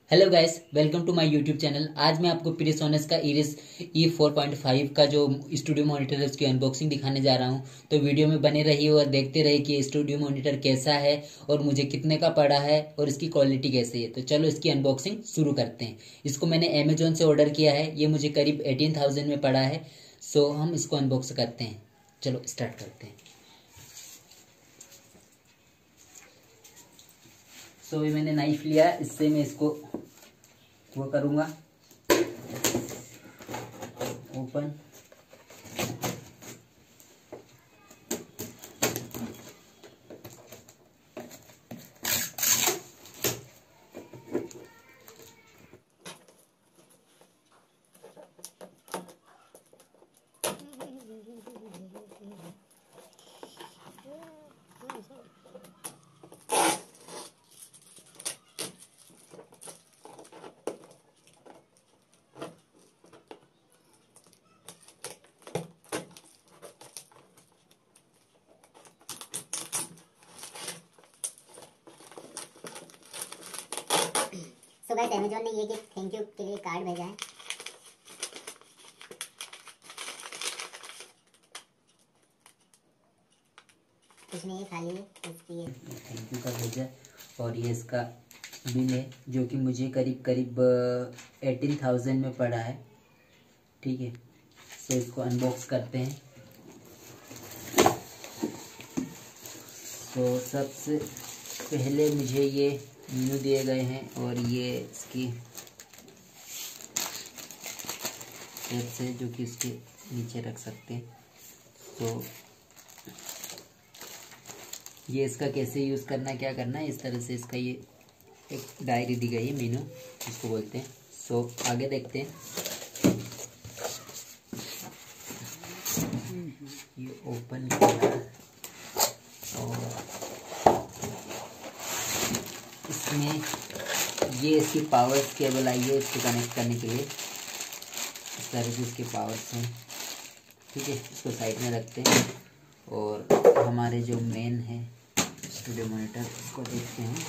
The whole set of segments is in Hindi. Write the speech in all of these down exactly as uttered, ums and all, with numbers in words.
Hello guys, welcome to my YouTube channel. आज मैं आपको पीरिसोनिक का इरिस ई फोर पॉइंट फाइव का जो स्टूडियो मॉनिटर है उसकी अनबॉक्सिंग दिखाने जा रहा हूं। तो वीडियो में बने रहिए और देखते रहिए कि स्टूडियो मॉनिटर कैसा है और मुझे कितने का पड़ा है और इसकी क्वालिटी कैसी है। तो चलो इसकी अनबॉक्सिंग शुरू करते हैं। इसको मैंने अमेजोन से ऑर्डर किया है। ये मुझे करीब एटीन थाउजेंड में पड़ा है। सो हम इसको अनबॉक्स करते हैं। चलो स्टार्ट करते हैं। सो so, ये मैंने नाइफ लिया, इससे मैं इसको वो करूँगा ओपन। सो गाइस, अमेजोन ने ये गिफ्ट थैंक यू के लिए कार्ड भेजा है। कुछ नहीं, खाली इसकी थैंक यू का भेजा और ये इसका बिल है जो कि मुझे करीब करीब एटीन थाउजेंड में पड़ा है। ठीक है, सो इसको अनबॉक्स करते हैं। तो सबसे पहले मुझे ये मेनू दिए गए हैं और ये इसकी टिप्स है जो कि इसके नीचे रख सकते हैं। तो ये इसका कैसे यूज़ करना है, क्या करना है, इस तरह से इसका ये एक डायरी दी गई है, मेनू इसको बोलते हैं। सो आगे देखते हैं। ये ओपन किया और इसमें ये इसकी पावर केबल आई है इसको कनेक्ट करने के लिए। इस तरह से इसके पावर्स हैं। ठीक है, इसको साइड में रखते हैं और हमारे जो मेन है स्टूडियो मॉनिटर उसको देखते हैं।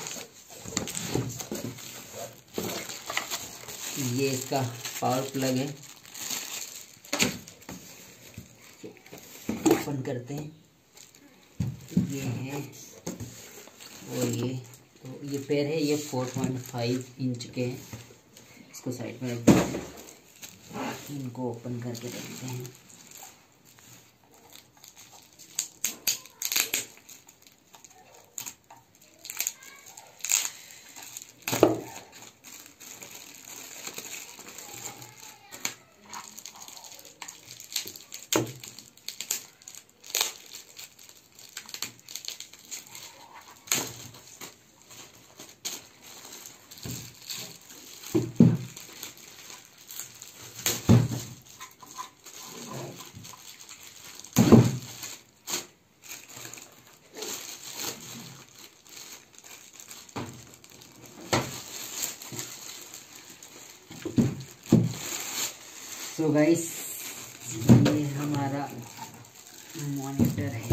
ये इसका पावर प्लग है, ओपन करते हैं। ये है और ये तो ये पैर है, ये फोर पॉइंट फाइव इंच के हैं। इसको साइड में रख देते हैं, इनको ओपन करके देखते हैं। सो गाइस, ये हमारा मॉनिटर है।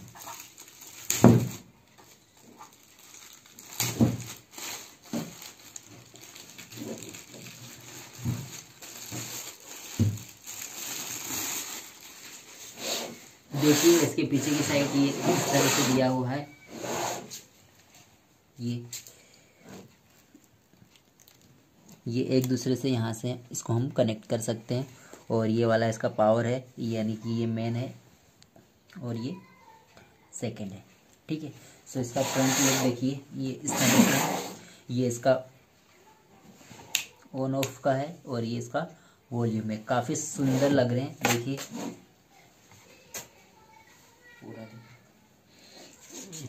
देखिए इसके पीछे की साइड ये इस तरह से दिया हुआ है। ये ये एक दूसरे से यहाँ से इसको हम कनेक्ट कर सकते हैं। और ये वाला इसका पावर है, यानी कि ये मेन है और ये सेकंड है। ठीक है, सो इसका फ्रंट लुक देखिए, ये इस तरह से है। ये इसका ऑन ऑफ का है और ये इसका वॉल्यूम है। काफ़ी सुंदर लग रहे हैं, देखिए पूरा देखिए।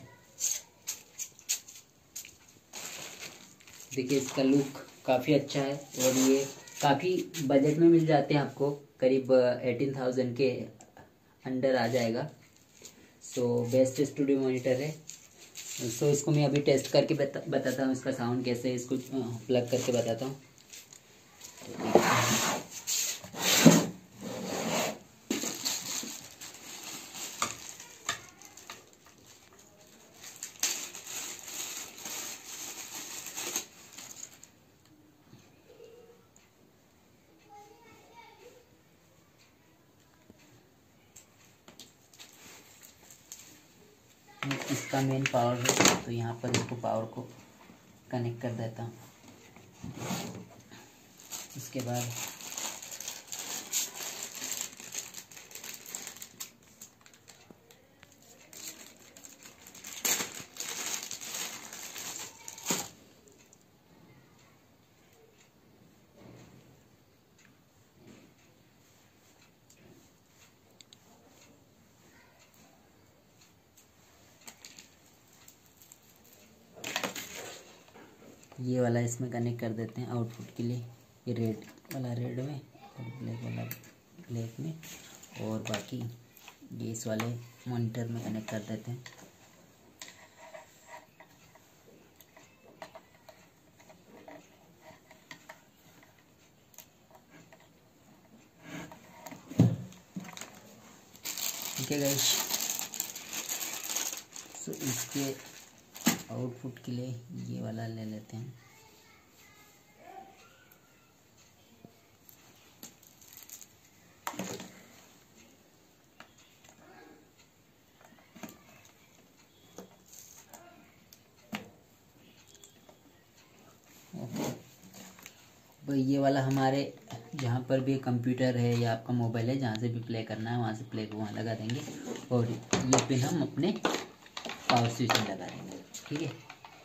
देखिए इसका लुक काफ़ी अच्छा है और ये काफ़ी बजट में मिल जाते हैं आपको, करीब एटीन थाउजेंड के अंडर आ जाएगा। सो बेस्ट स्टूडियो मॉनिटर है। सो so, इसको मैं अभी टेस्ट करके बता, बताता हूँ इसका साउंड कैसे है। इसको प्लग करके बताता हूँ। इसका मेन पावर है, तो यहाँ पर इसको पावर को कनेक्ट कर देता हूँ। इसके बाद ये वाला इसमें कनेक्ट कर देते हैं आउटपुट के लिए, ये रेड वाला रेड में और ब्लैक वाला ब्लैक में, और बाकी ये इस वाले मॉनिटर में कनेक्ट कर देते हैं। ठीक है गाइस, तो इसके आउटपुट के लिए ये वाला ले लेते हैं। भाई ये वाला हमारे जहाँ पर भी कंप्यूटर है या आपका मोबाइल है, जहाँ से भी प्ले करना है वहाँ से प्ले को वहाँ लगा देंगे, और ये पिन हम अपने पावर स्विच में लगा देंगे। ठीक है,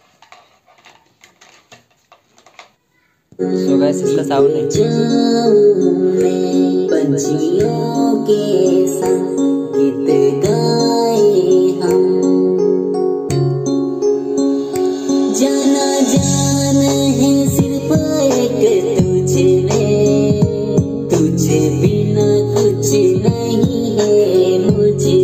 सो गाइस इसका साउंड है। पंछियों के संग गीत गाए हम, जाना जान है सिर्फ एक तुझे में, तुझे बिना कुछ नहीं है मुझे,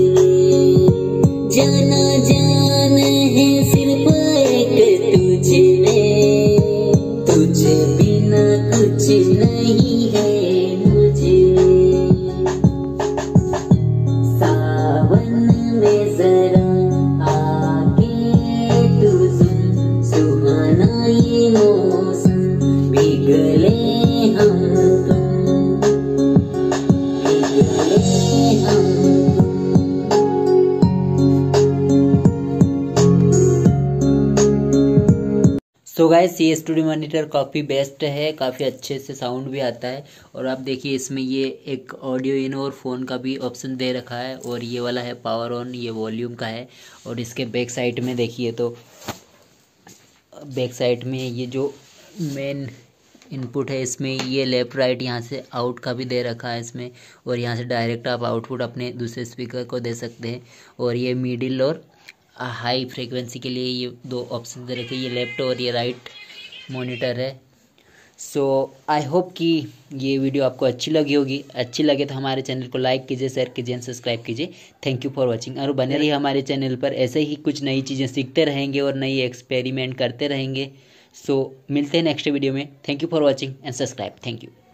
जाना जान है सिर्फ एक तुझे में, तुझे बिना कुछ नहीं है मुझे। सावन में जरा आके तू सुन, सुहाना ये मौसम, भीगले हम तुम, भीगले हम तो गाइस ये स्टूडियो मॉनिटर काफ़ी बेस्ट है, काफ़ी अच्छे से साउंड भी आता है। और आप देखिए इसमें ये एक ऑडियो इन और फ़ोन का भी ऑप्शन दे रखा है, और ये वाला है पावर ऑन, ये वॉल्यूम का है। और इसके बैक साइड में देखिए तो बैक साइड में ये जो मेन इनपुट है इसमें ये लेफ़्ट राइट यहाँ से आउट का भी दे रखा है इसमें, और यहाँ से डायरेक्ट आप आउटपुट अपने दूसरे स्पीकर को दे सकते हैं। और ये मिडिल और हाई फ्रीक्वेंसी के लिए ये दो ऑप्शन दे रखे, ये लेफ्ट और ये राइट मॉनिटर है। सो आई होप कि ये वीडियो आपको अच्छी लगी होगी। अच्छी लगे तो हमारे चैनल को लाइक कीजिए, शेयर कीजिए एंड सब्सक्राइब कीजिए। Thank you for watching. और बने रहिए हमारे चैनल पर, ऐसे ही कुछ नई चीज़ें सीखते रहेंगे और नई एक्सपेरिमेंट करते रहेंगे। सो so, मिलते हैं नेक्स्ट वीडियो में। Thank you for watching and subscribe. Thank you.